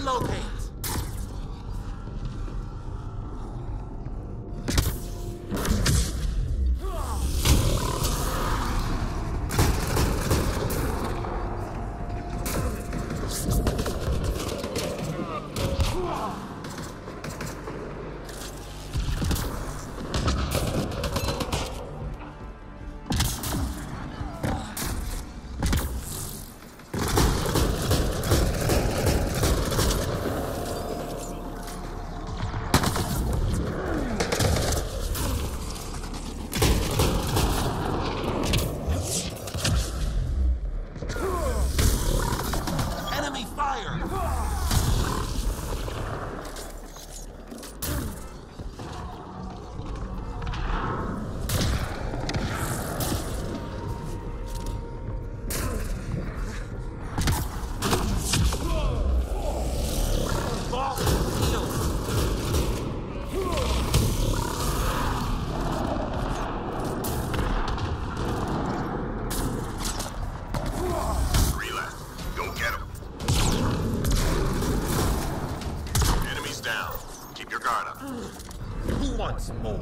Relocate! Once more.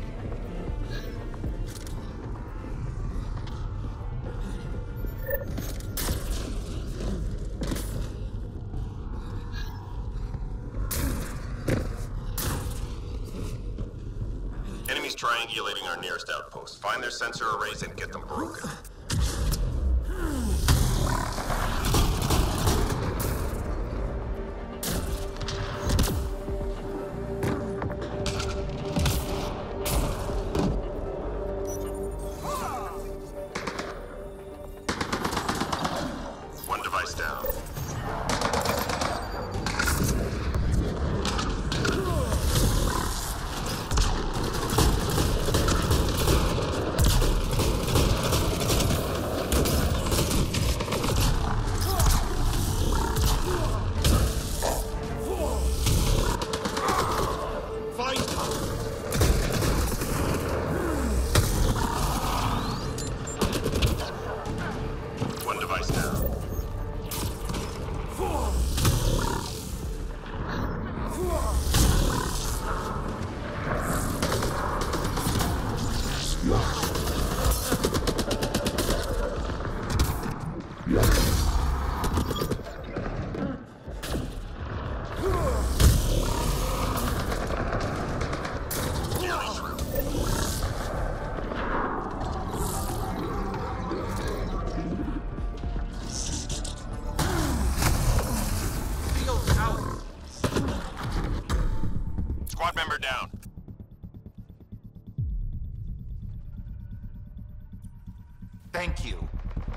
Enemies triangulating our nearest outpost. Find their sensor arrays and get them broken. Squad member down. Thank you.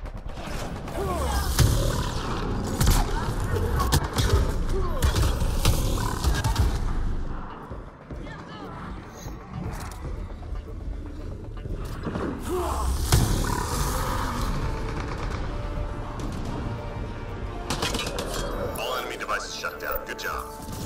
All enemy devices shut down. Good job.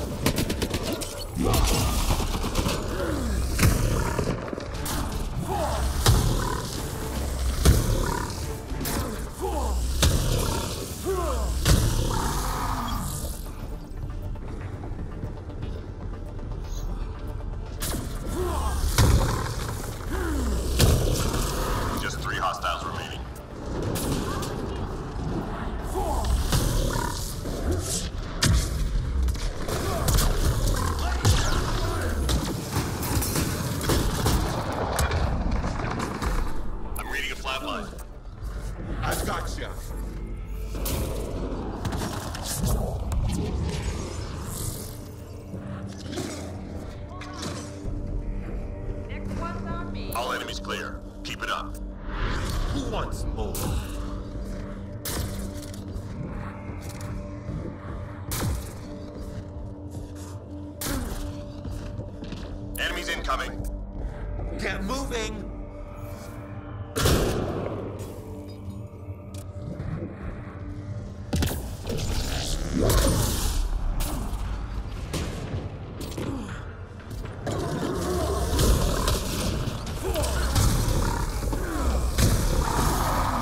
Just 3 hostiles remaining. I'm reading a flatline. I've got you. Next one's on me. All enemies clear. Keep it up. Who wants more? Enemies incoming. Get moving!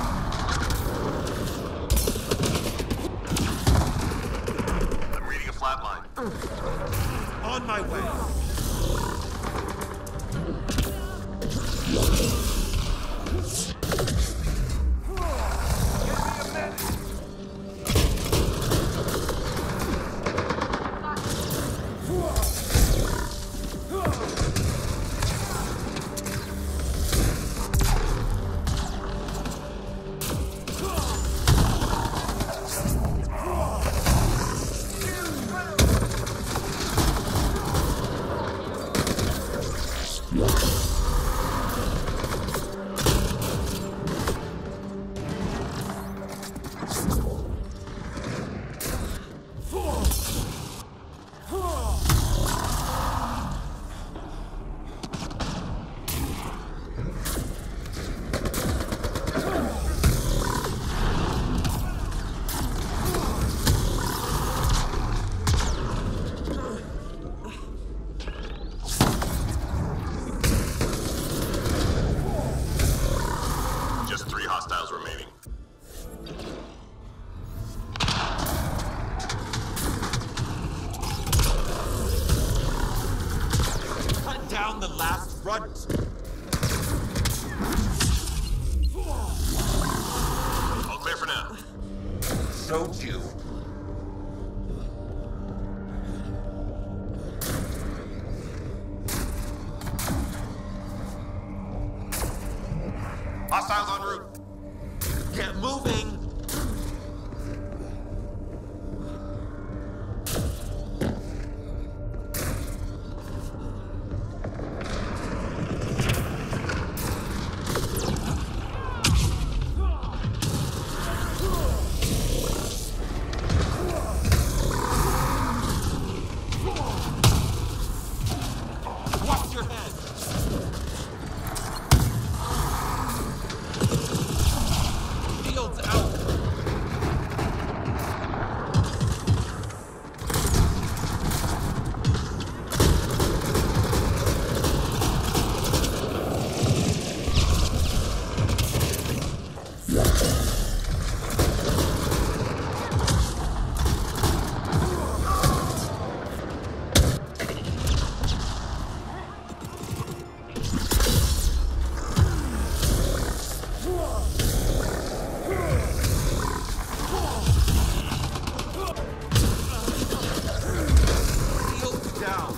I'm reading a flatline. Showed you. Hostiles en route. Get moving! Watch your head! Shields out! Shields down!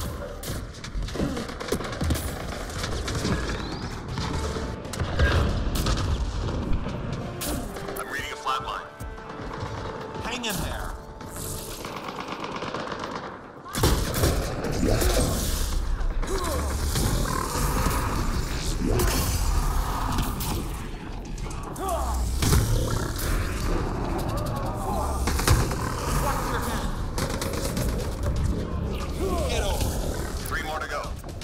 I'm reading a flatline. Hang in there! Watch your head! Get over! 3 more to go.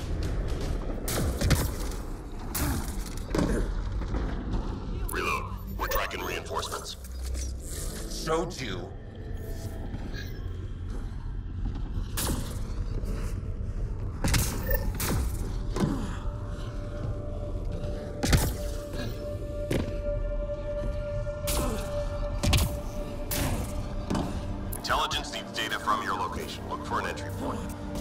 Reload. We're tracking reinforcements. Showed you. Intelligence needs data from your location. Look for an entry point.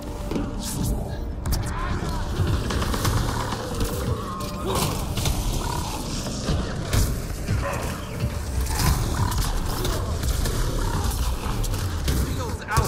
Shields out!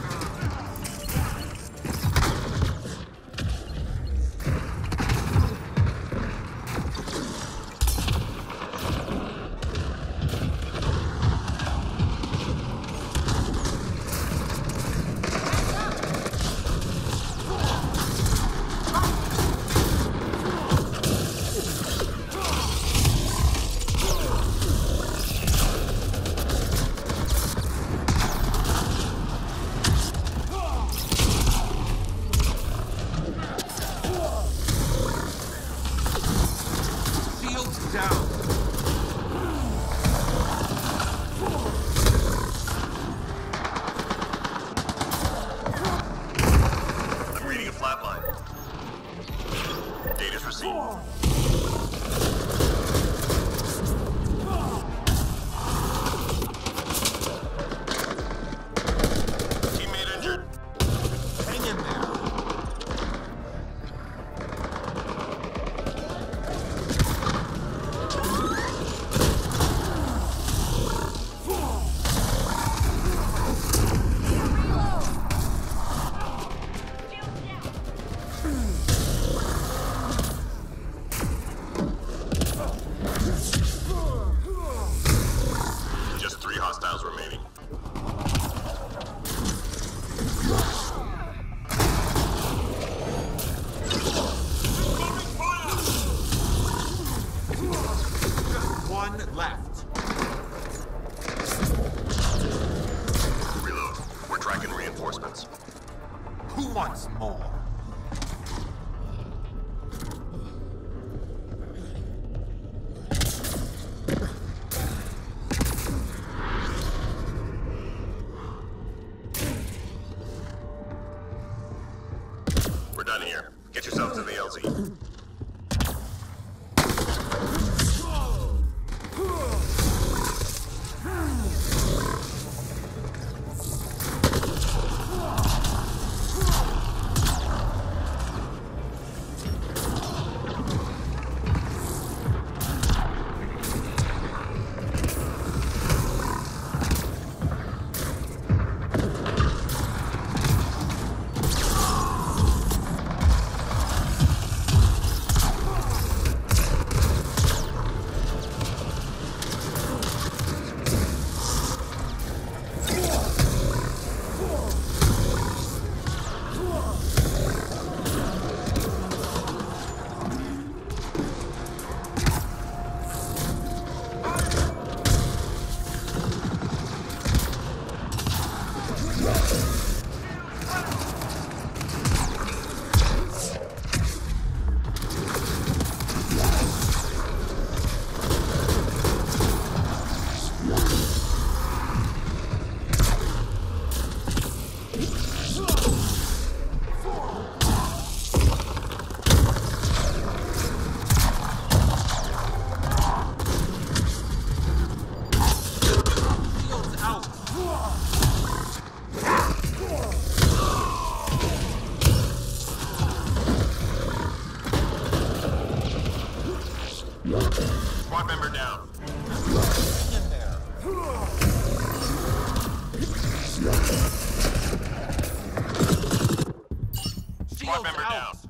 Shields down! I'm reading a flatline. Data's received. Teammate injured. Hang in there! Just 3 hostiles remaining. Just one left! Reload. We're tracking reinforcements. Who wants more? We're done here. Get yourself to the LZ. Squad member down. Hang in there. Squad Shields member out. down.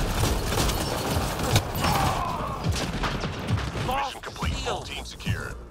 Mission complete. Full team secured.